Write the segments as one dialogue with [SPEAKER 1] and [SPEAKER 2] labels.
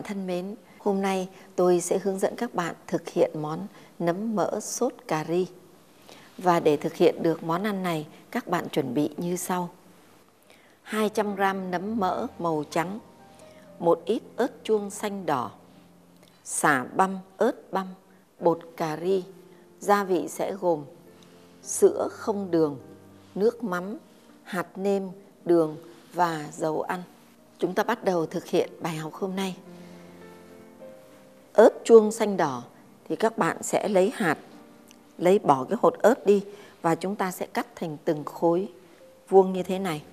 [SPEAKER 1] thân mến, hôm nay tôi sẽ hướng dẫn các bạn thực hiện món nấm mỡ sốt cà ri. Và để thực hiện được món ăn này, các bạn chuẩn bị như sau. 200 g nấm mỡ màu trắng, một ít ớt chuông xanh đỏ, sả băm, ớt băm, bột cà ri. Gia vị sẽ gồm sữa không đường, nước mắm, hạt nêm, đường và dầu ăn. Chúng ta bắt đầu thực hiện bài học hôm nay. Ớt chuông xanh đỏ thì các bạn sẽ lấy hạt, bỏ cái hột ớt đi và chúng ta sẽ cắt thành từng khối vuông như thế này.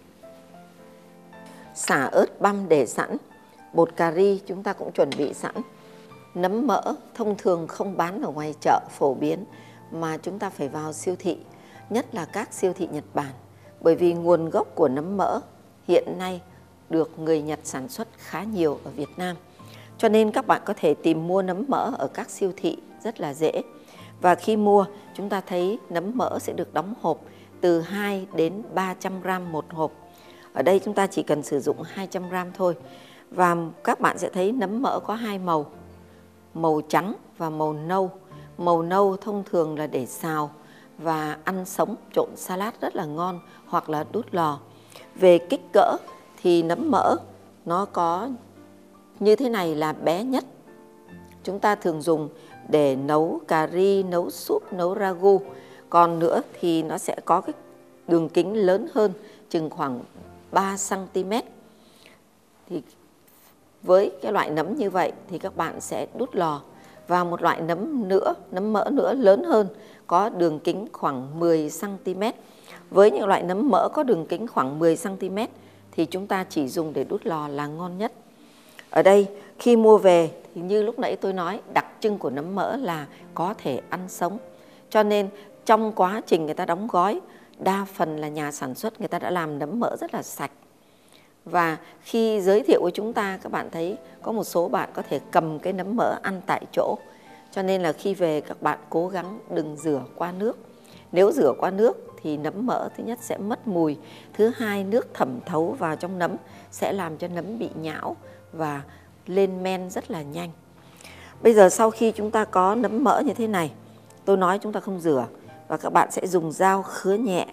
[SPEAKER 1] Sả ớt băm để sẵn, bột cà ri chúng ta cũng chuẩn bị sẵn. Nấm mỡ thông thường không bán ở ngoài chợ phổ biến mà chúng ta phải vào siêu thị, nhất là các siêu thị Nhật Bản. Bởi vì nguồn gốc của nấm mỡ hiện nay được người Nhật sản xuất khá nhiều ở Việt Nam. Cho nên các bạn có thể tìm mua nấm mỡ ở các siêu thị rất là dễ. Và khi mua, chúng ta thấy nấm mỡ sẽ được đóng hộp từ 2 đến 300 g một hộp. Ở đây chúng ta chỉ cần sử dụng 200 g thôi. Và các bạn sẽ thấy nấm mỡ có hai màu, màu trắng và màu nâu. Màu nâu thông thường là để xào và ăn sống, trộn salad rất là ngon, hoặc là đút lò. Về kích cỡ thì nấm mỡ nó có như thế này là bé nhất. Chúng ta thường dùng để nấu cà ri, nấu súp, nấu ragu. Còn nữa thì nó sẽ có cái đường kính lớn hơn, chừng khoảng 3 cm. Thì với cái loại nấm như vậy thì các bạn sẽ đút lò. Và một loại nấm mỡ nữa lớn hơn, có đường kính khoảng 10 cm. Với những loại nấm mỡ có đường kính khoảng 10 cm thì chúng ta chỉ dùng để đút lò là ngon nhất. Ở đây khi mua về thì như lúc nãy tôi nói, đặc trưng của nấm mỡ là có thể ăn sống. Cho nên trong quá trình người ta đóng gói, đa phần là nhà sản xuất người ta đã làm nấm mỡ rất là sạch. Và khi giới thiệu với chúng ta, các bạn thấy có một số bạn có thể cầm cái nấm mỡ ăn tại chỗ. Cho nên là khi về các bạn cố gắng đừng rửa qua nước. Nếu rửa qua nước thì nấm mỡ thứ nhất sẽ mất mùi, thứ hai nước thẩm thấu vào trong nấm sẽ làm cho nấm bị nhão và lên men rất là nhanh. Bây giờ sau khi chúng ta có nấm mỡ như thế này, tôi nói chúng ta không rửa và các bạn sẽ dùng dao khứa nhẹ.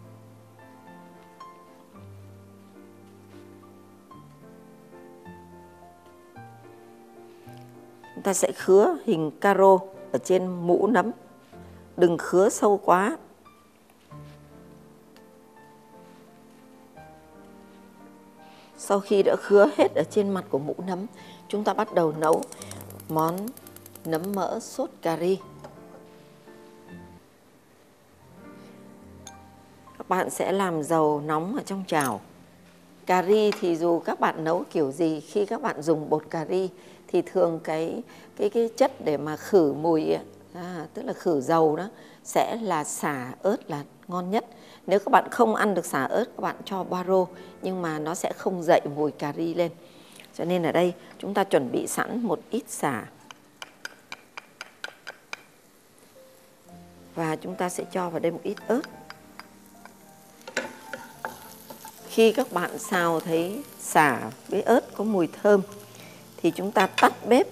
[SPEAKER 1] Chúng ta sẽ khứa hình caro ở trên mũ nấm, đừng khứa sâu quá. Sau khi đã khứa hết ở trên mặt của mũ nấm, chúng ta bắt đầu nấu món nấm mỡ sốt cà ri. Các bạn sẽ làm dầu nóng ở trong chảo. Cà ri thì dù các bạn nấu kiểu gì, khi các bạn dùng bột cà ri thì thường cái chất để mà khử mùi, tức là khử dầu đó, sẽ là sả ớt là ngon nhất. Nếu các bạn không ăn được sả ớt, các bạn cho baro, nhưng mà nó sẽ không dậy mùi cà ri lên. Cho nên ở đây chúng ta chuẩn bị sẵn một ít sả. Và chúng ta sẽ cho vào đây một ít ớt. Khi các bạn xào thấy sả với ớt có mùi thơm thì chúng ta tắt bếp.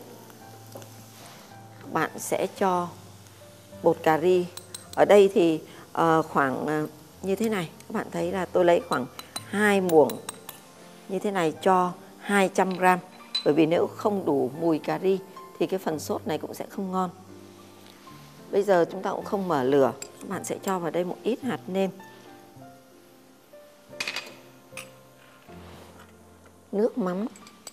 [SPEAKER 1] Bạn sẽ cho bột cà ri. Ở đây thì khoảng như thế này. Các bạn thấy là tôi lấy khoảng 2 muỗng như thế này cho 200 g. Bởi vì nếu không đủ mùi cà ri thì cái phần sốt này cũng sẽ không ngon. Bây giờ chúng ta cũng không mở lửa. Các bạn sẽ cho vào đây một ít hạt nêm, nước mắm,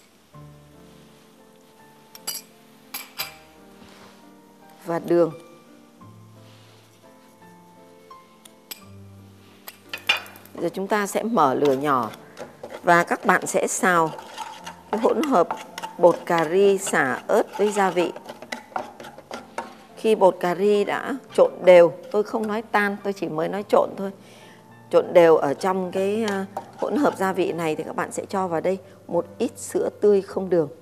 [SPEAKER 1] và đường. Bây giờ chúng ta sẽ mở lửa nhỏ và các bạn sẽ xào cái hỗn hợp bột cà ri, sả, ớt với gia vị. Khi bột cà ri đã trộn đều, tôi không nói tan, tôi chỉ mới nói trộn thôi. Trộn đều ở trong cái hỗn hợp gia vị này thì các bạn sẽ cho vào đây một ít sữa tươi không đường.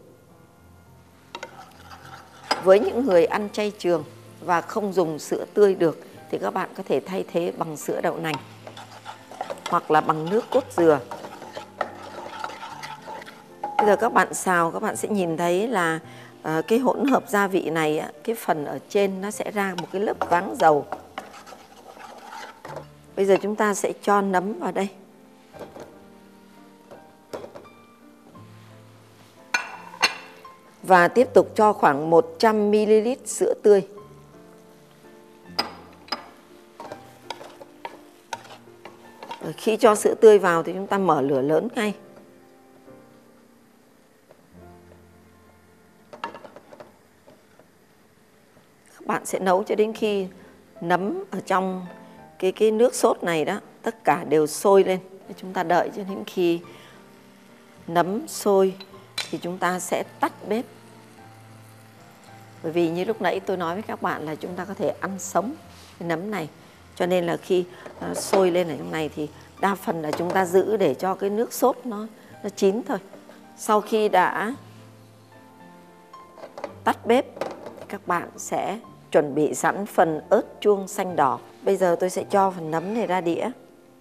[SPEAKER 1] Với những người ăn chay trường và không dùng sữa tươi được thì các bạn có thể thay thế bằng sữa đậu nành hoặc là bằng nước cốt dừa. Bây giờ các bạn xào, các bạn sẽ nhìn thấy là cái hỗn hợp gia vị này, cái phần ở trên nó sẽ ra một cái lớp váng dầu. Bây giờ chúng ta sẽ cho nấm vào đây. Và tiếp tục cho khoảng 100 ml sữa tươi. Khi cho sữa tươi vào thì chúng ta mở lửa lớn ngay. Các bạn sẽ nấu cho đến khi nấm ở trong cái nước sốt này đó, tất cả đều sôi lên. Chúng ta đợi cho đến khi nấm sôi thì chúng ta sẽ tắt bếp. Bởi vì như lúc nãy tôi nói với các bạn là chúng ta có thể ăn sống cái nấm này. Cho nên là khi sôi lên ở trong này thì đa phần là chúng ta giữ để cho cái nước sốt nó chín thôi. Sau khi đã tắt bếp, các bạn sẽ chuẩn bị sẵn phần ớt chuông xanh đỏ. Bây giờ tôi sẽ cho phần nấm này ra đĩa.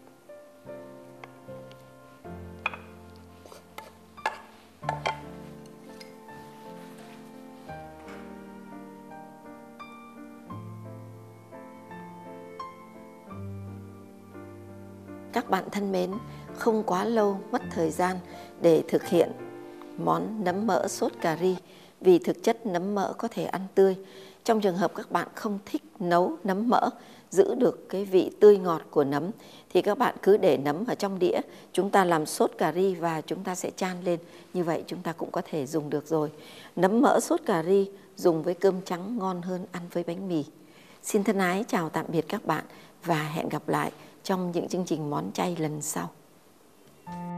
[SPEAKER 1] Các bạn thân mến, không quá lâu mất thời gian để thực hiện món nấm mỡ sốt cà ri vì thực chất nấm mỡ có thể ăn tươi. Trong trường hợp các bạn không thích nấu nấm mỡ, giữ được cái vị tươi ngọt của nấm thì các bạn cứ để nấm ở trong đĩa, chúng ta làm sốt cà ri và chúng ta sẽ chan lên. Như vậy chúng ta cũng có thể dùng được rồi. Nấm mỡ sốt cà ri dùng với cơm trắng ngon hơn ăn với bánh mì. Xin thân ái chào tạm biệt các bạn và hẹn gặp lại trong những chương trình món chay lần sau.